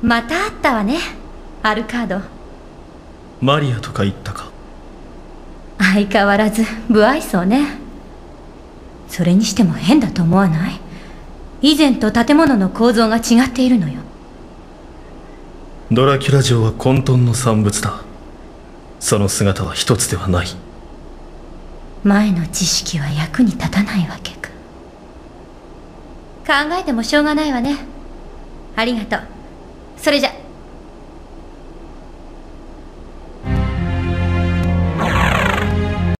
またあったわね、アルカード。 マリアとか言ったか。 相変わらず不愛想ね。それにしても変だと思わない？以前と建物の構造が違っているのよ。 ドラキュラ城は混沌の産物だ。その姿は一つではない。 前の知識は役に立たないわけか。考えてもしょうがないわね。ありがとう。それじゃ。